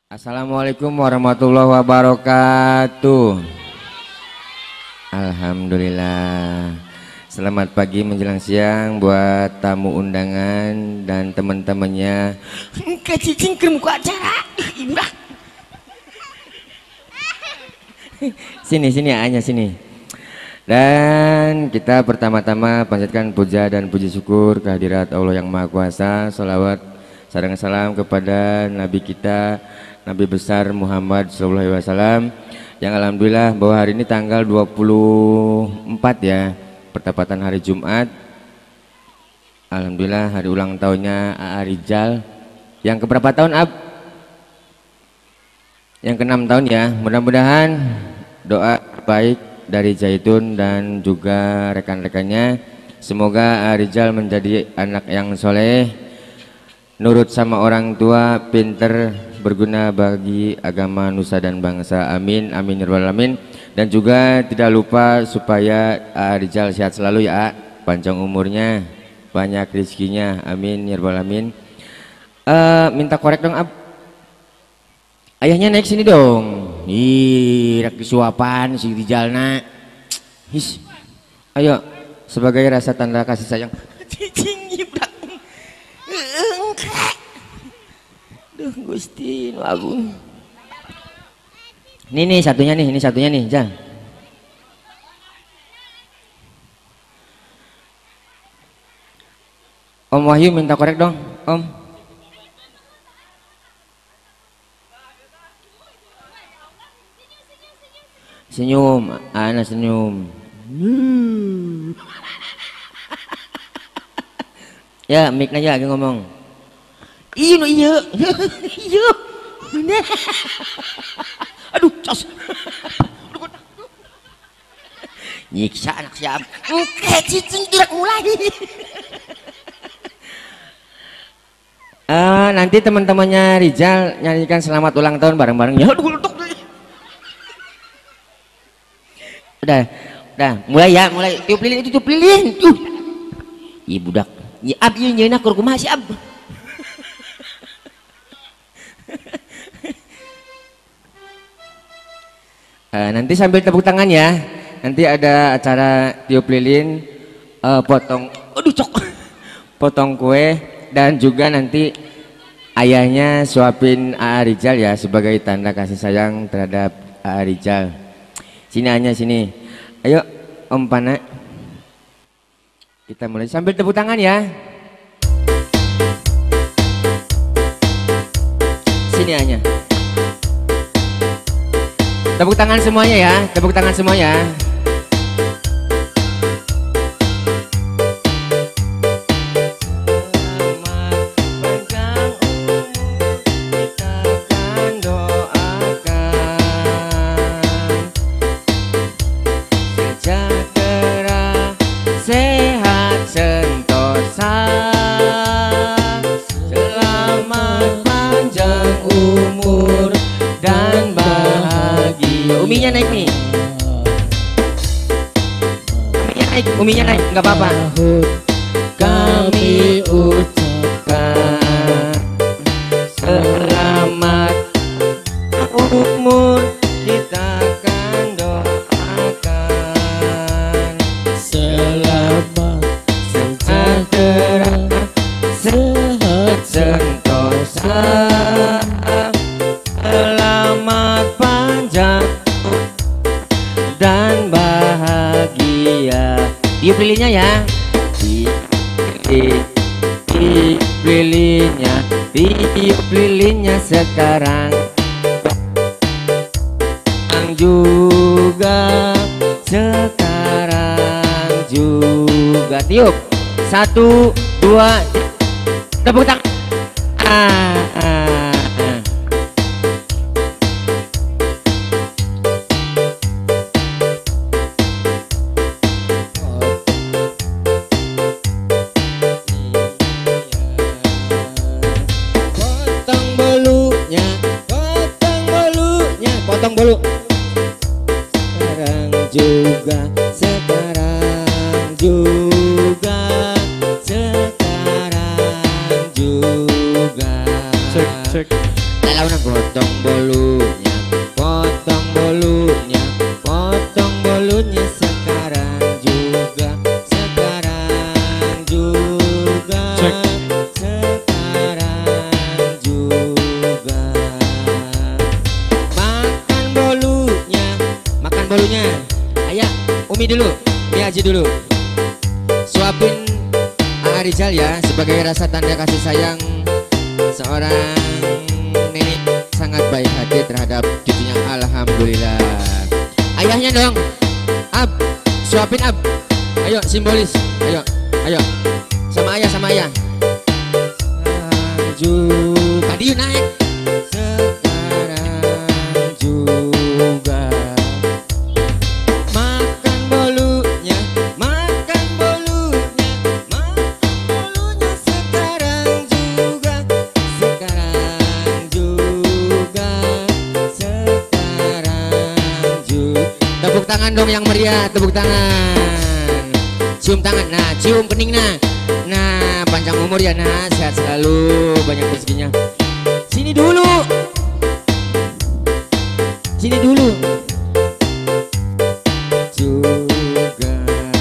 Assalamualaikum warahmatullahi wabarakatuh. Alhamdulillah. Selamat pagi menjelang siang buat tamu undangan dan teman-temannya. Kecicing kerem ku acara. Sini hanya sini. Dan kita pertama-tama panjatkan puja dan puji syukur kehadirat Allah yang Maha Kuasa. Salawat sareng salam kepada Nabi kita, Nabi besar Muhammad SAW, yang alhamdulillah bahwa hari ini tanggal 24 ya, pertepatan hari Jumat. Alhamdulillah hari ulang tahunnya A.A. Rizal. Yang keberapa tahun, Ab? Yang ke-6 tahun ya. Mudah-mudahan doa baik dari Zaitun dan juga rekan-rekannya, semoga A.A. Rizal menjadi anak yang soleh, nurut sama orang tua, pinter, berguna bagi agama, nusa dan bangsa. Amin, amin ya rabbal alamin. Dan juga tidak lupa supaya A.A. Rizal sehat selalu ya, A. Panjang umurnya, banyak rezekinya. Amin ya rabbal alamin. Minta korek dong, Ab. Ayahnya naik sini dong. Ih, rak suapan si Rizalna. His. Ayo, sebagai rasa tanda kasih sayang. Cicing ibrak. Duh Gusti nu agung. Ini satunya nih, Jal. Om Wahyu minta korek dong, Om. Senyum, anak senyum. Ya, mic aja lagi ngomong. Iya, iya. Iya. Aduh, cos. Nyiksa anak siap. Cicing tidak mulai. Nanti teman-temannya Rizal nyanyikan selamat ulang tahun bareng-bareng ya. Aduh, letuk. Udah, mulai tiup lilin. Iya budak. Ya Ab, iya nyeuna kur kumaha si Ab. Nanti sambil tepuk tangan ya. Nanti ada acara tiup lilin, potong kue, dan juga nanti ayahnya suapin A.A. Rizal ya, sebagai tanda kasih sayang terhadap A.A. Rizal. Sini. Ayo Om Pana. Kita mulai sambil tepuk tangan ya. Sini hanya. Tepuk tangan semuanya ya, Uminya naik, nggak apa-apa. Kami ucapkan selamat umur, kita akan doakan selamat sejahtera, sehat sentosa, selamat panjang dan bahagia. Tiup lilinnya ya. Tiup lilinnya sekarang. Sekarang juga tiup. 1, 2, tepuk tangan. Potong bolu. Sekarang juga. Cek. Lalu potong bolunya, potong bolunya, potong bolunya sekarang juga, sekarang juga, sekarang juga. Makan bolunya, makan bolunya. Ayah, Umi dulu, Haji dulu. Suapin Rizal ya, sebagai rasa tanda kasih sayang seorang nenek sangat baik hati terhadap cucunya. Alhamdulillah. Ayahnya dong, Ab, suapin Ab. Ayo simbolis, ayo, ayo. Sama ayah, sama ayah. Tadi yuk naik. Sekarang juga. Makan bolunya, makan bolunya, makan bolunya sekarang juga, sekarang juga, sekarang juga. Tepuk tangan dong yang meriah, tepuk tangan. Cium tangan, nah cium keningnya. Nah panjang umur ya, nah sehat selalu, banyak rezekinya. Sini dulu, sini dulu. Juga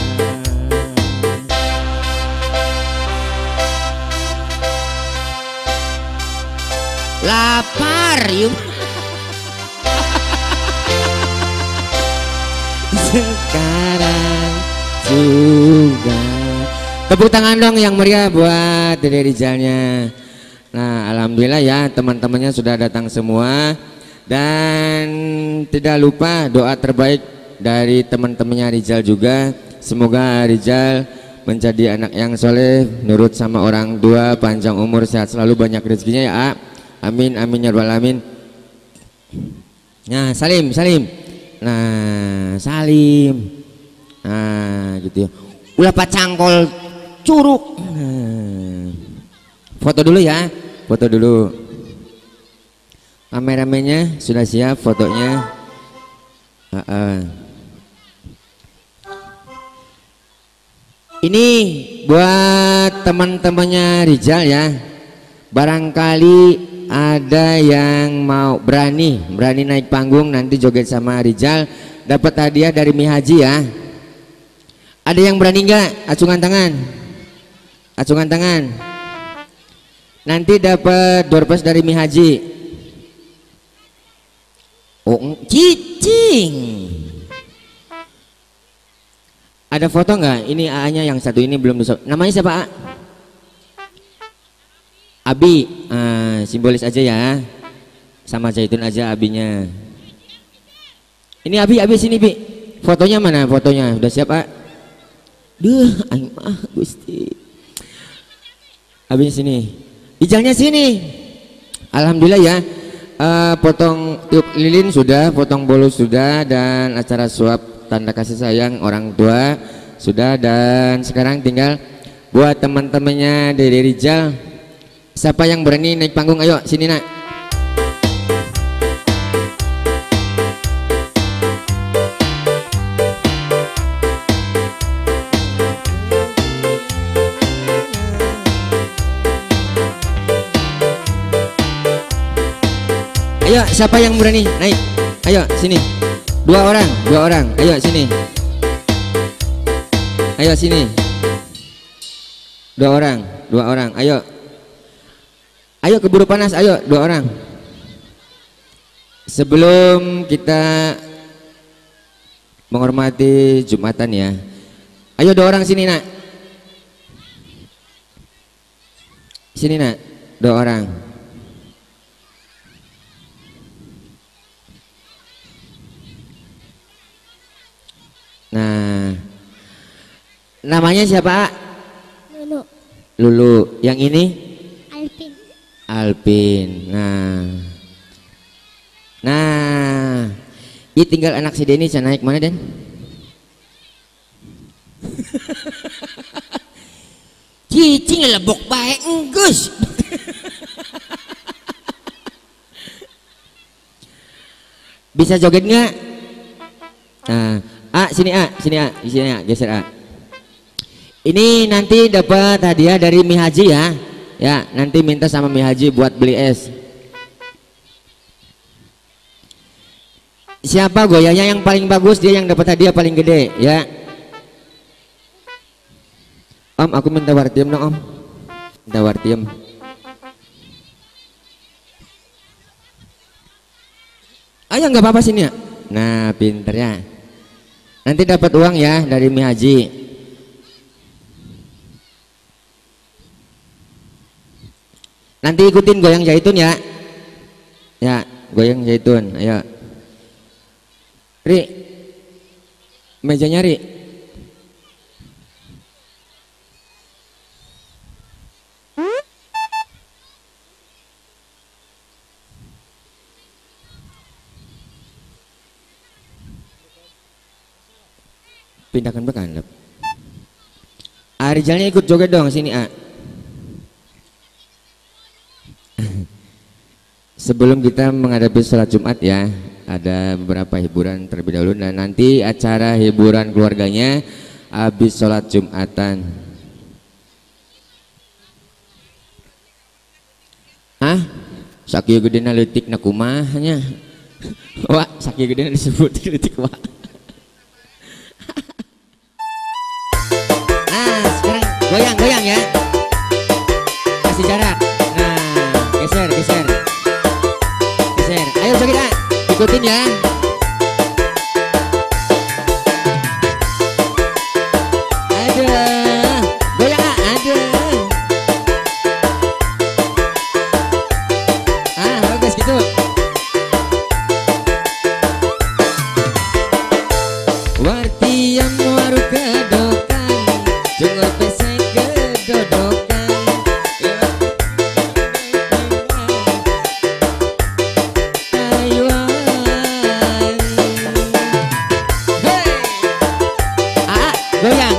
lapar yuk. Sekarang juga. Tepuk tangan dong yang meriah buat Dede Rizalnya. Nah alhamdulillah ya, teman-temannya sudah datang semua. Dan tidak lupa doa terbaik dari teman-temannya Rizal juga. Semoga Rizal menjadi anak yang soleh, nurut sama orang tua, panjang umur, sehat selalu, banyak rezekinya ya. Amin, amin ya rabbal alamin. Nah salim, salim. Nah salim. Nah gitu ya. Ulah pacangkol curug. Nah. Foto dulu ya, foto dulu. Kameramennya sudah siap fotonya. Ini buat teman-temannya Rizal ya. Barangkali ada yang mau berani naik panggung nanti joget sama Rizal, dapat hadiah dari Mi Haji ya. Ada yang berani nggak? Acungan tangan, acungan tangan. Nanti dapat door prize dari Mi Haji. Oh, cicing. Ada foto nggak? Ini A-nya yang satu ini belum bisa. Namanya siapa A? Abi. Simbolis aja ya. Sama Zaitun aja abinya. Ini Abi, Abi sini Bi. Fotonya mana? Fotonya udah siap A? Duh, aing mah Gusti. Abinya sini. Rizalnya sini. Alhamdulillah ya. Potong tiup lilin sudah, potong bolu sudah, dan acara suap tanda kasih sayang orang tua sudah. Dan sekarang tinggal buat teman-temannya Dede Rizal. Siapa yang berani naik panggung? Ayo sini nak. Ayo siapa yang berani naik? Ayo sini. Dua orang. Ayo sini. Ayo sini. Dua orang. Ayo. Ayo keburu panas. Ayo 2 orang. Sebelum kita menghormati Jumatan ya. Ayo 2 orang sini nak. Sini nak. 2 orang. Nah, namanya siapa? Lulu. Lulu. Yang ini? Alpin. Alpin. Nah, ini tinggal anak si Denny. Saya naik mana Den? Cicing lebok baik enggus. Bisa joget nggak? Nah, sini di sini geser A. Ini nanti dapat hadiah dari Mi Haji ya. Ya, nanti minta sama Mi Haji buat beli es. Siapa goyahnya yang paling bagus dia yang dapat hadiah paling gede ya. Om, aku minta wartiem dong om. Minta wartiem. Ayo nggak apa-apa sini ya. Nah pinter ya. Nanti dapat uang ya dari Mi Haji. Nanti ikutin goyang zaitun ya. Ya goyang zaitun. Ayo. Ri, mejanya Ri. Pindahkan ke kanan. Arijalnya ikut joget dong sini A. Sebelum kita menghadapi sholat Jumat ya, ada beberapa hiburan terlebih dahulu dan nanti acara hiburan keluarganya habis sholat Jumatan. Hah? Sakit gede na letik na kumahnya. Wah, sakit gede na disebut letik wah. Goyang ya, kasih jarak. Nah, geser. Ayo joget ah, ikutin ya. Ada, goyang ah, ada. Bagus gitu. Wartian waru kedokan, jenggot pesek dodokan. Taiwan. Hey. Goyang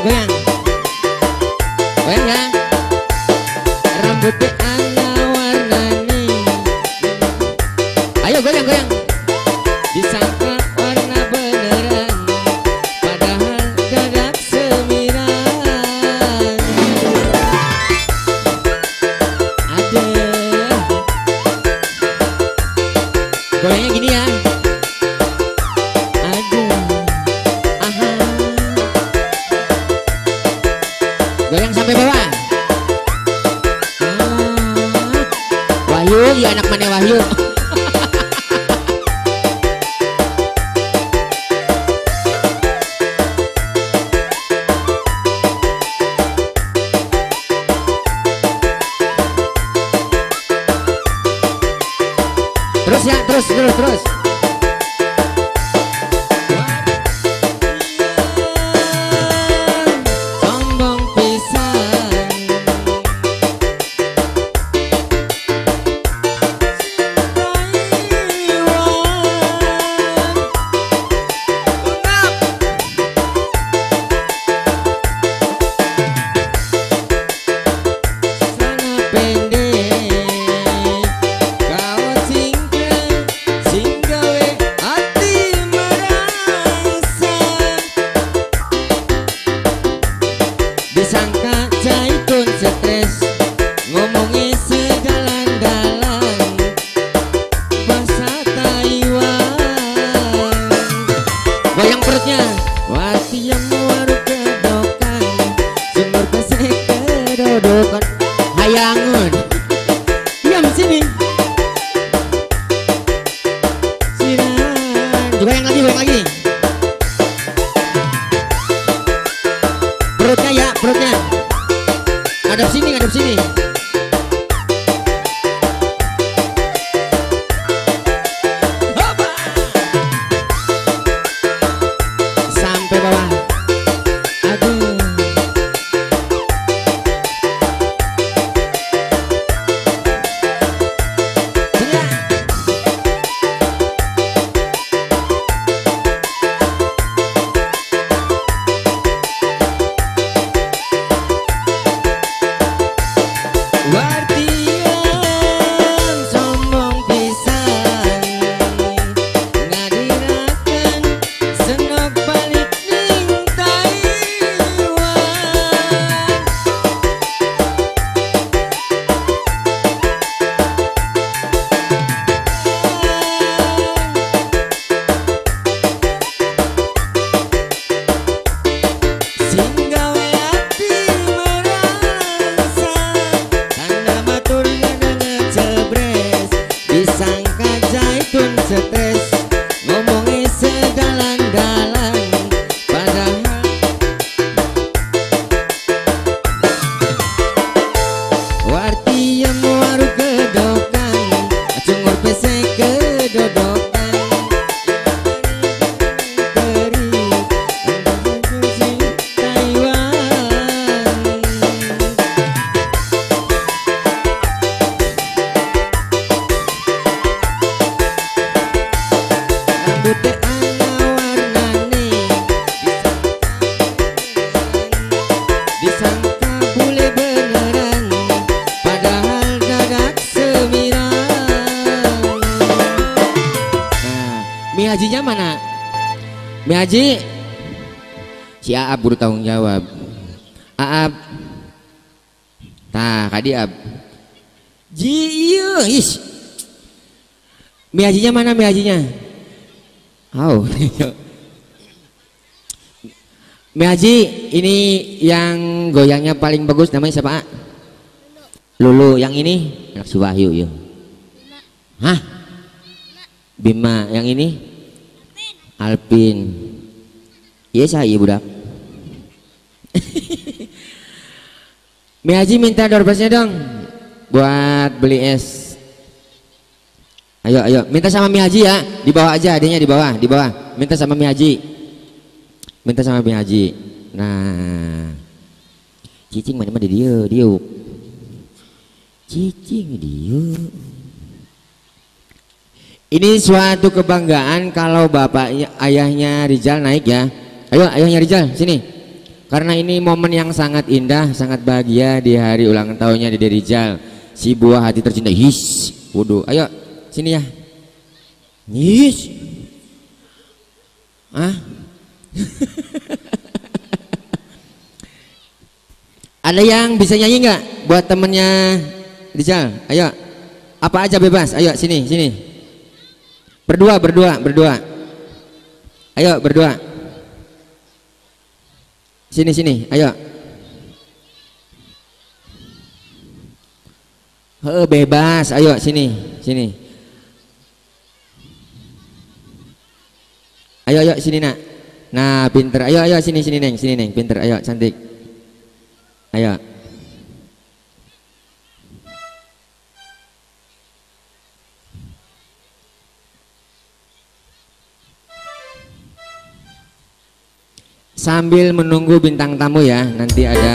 ya. Rambutnya ala warnani. Ayo goyang. Disangka warna beneran, padahal dadak semiran. Goyangnya gini ya. Goyang sampai bawah. Wahyu, ya anak mana Wahyu? Terus ya, terus. Sombong pisan. Celana pendek, kaos singlet, single sangka Zaitun stres ngomongin sedalan-dalan, padahal warti yang waru kedokan cungur pesek kedodokan teri kursi Taiwan. Rambutnya ana warnane disangka bule beneran, padahal dadak semiran. Nah, Mi Hajinya mana? Mi Haji? Si Aab buru tanggung jawab. Aab. Tah, kadi Ab. Ji iya, is. Mi Hajinya mana Mi Hajinya? Oh. Mi Haji, ini yang goyangnya paling bagus namanya siapa? Lulu. Yang ini anak si Wahyu ya. Hah? Bima. Yang ini? Alpin. Iya saya budak. Mi Haji minta door prize-nya dong buat beli es. Ayo, ayo, minta sama Mi Haji ya, di bawah aja, adanya di bawah, di bawah. Minta sama Mi Haji, minta sama Mi Haji. Nah, cicing mana dia, cicing dia. Ini suatu kebanggaan kalau bapaknya, ayahnya Rizal naik ya. Ayo, ayahnya Rizal, sini. Karena ini momen yang sangat indah, sangat bahagia di hari ulang tahunnya Dede Rizal, si buah hati tercinta. His, waduh, ayo. Sini ya. Yes. Ah. Ada yang bisa nyanyi nggak buat temennya Rizal? Ayo. Apa aja bebas. Ayo sini, sini. Berdua. Ayo berdua. Sini. Ayo. Bebas. Ayo sini. Ayo sini nak. Nah pinter. Ayo sini neng, pinter. Ayo cantik. Ayo. Sambil menunggu bintang tamu ya, nanti ada.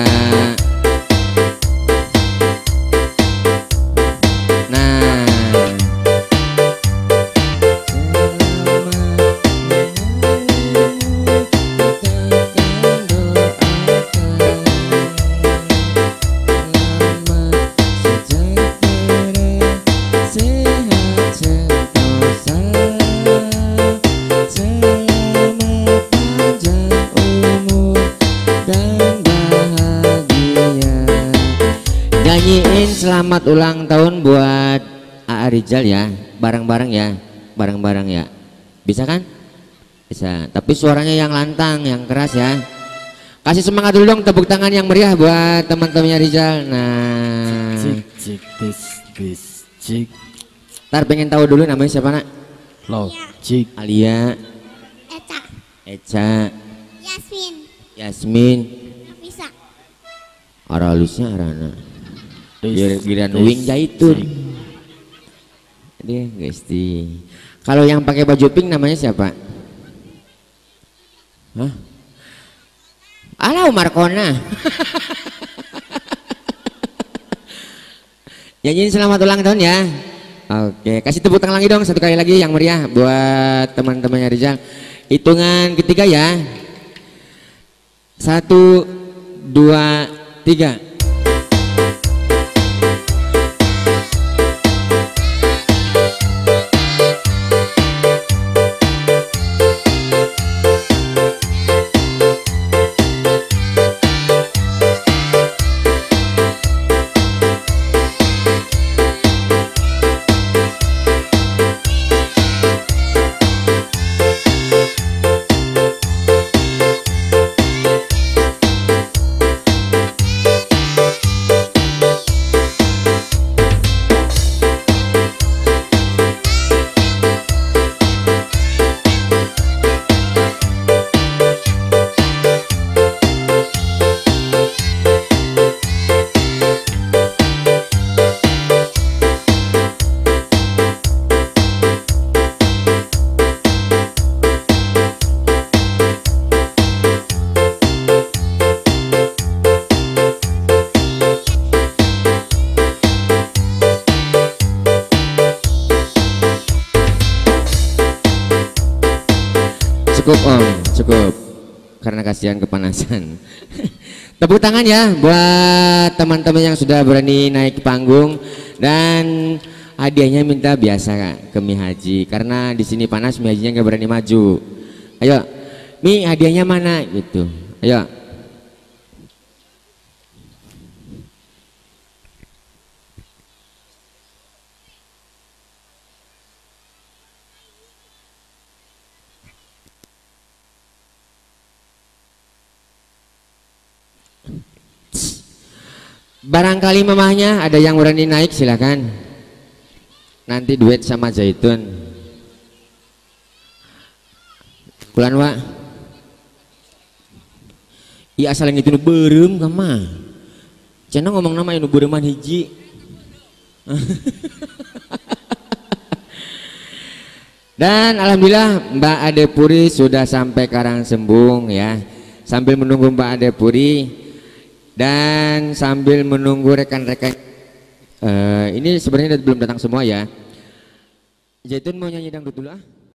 Nyanyiin selamat ulang tahun buat A.A. Rizal ya, bareng-bareng ya, bisa kan? Bisa, tapi suaranya yang lantang, yang keras ya. Kasih semangat dulu dong, tepuk tangan yang meriah buat teman-temannya Rizal. Nah, cik. Ntar pengen tahu dulu namanya siapa nak? Cik. Alia. Eca. Yasmin. Bisa. Aralusnya Arana. Giran wing Zaitun. Dia guys di. Kalau yang pakai baju pink namanya siapa? Hah? Alah Markona. Nyanyiin selamat ulang tahun ya. Oke, kasih tepuk tangan lagi dong satu kali lagi yang meriah buat teman-temannya Rizal. Hitungan ketiga ya. 1, 2, 3. Cukup Om, cukup. Karena kasihan kepanasan. Tepuk tangan ya buat teman-teman yang sudah berani naik ke panggung, dan hadiahnya minta biasa ke Mi Haji karena di sini panas, Mi Hajinya nggak berani maju. Ayo, Mi hadiahnya mana gitu. Ayo. Barangkali mamahnya ada yang berani naik, silakan. Nanti duet sama Zaitun. Kulan Wak. Iya asal yang itu nu berem kama. Cenah ngomong nama nu bereman hiji. Dan alhamdulillah Mbak Ade Puri sudah sampai Karangsembung ya. Sambil menunggu Mbak Ade Puri dan sambil menunggu rekan-rekan ini sebenarnya belum datang semua ya. Zaitun mau nyanyi dangdut dulu ah.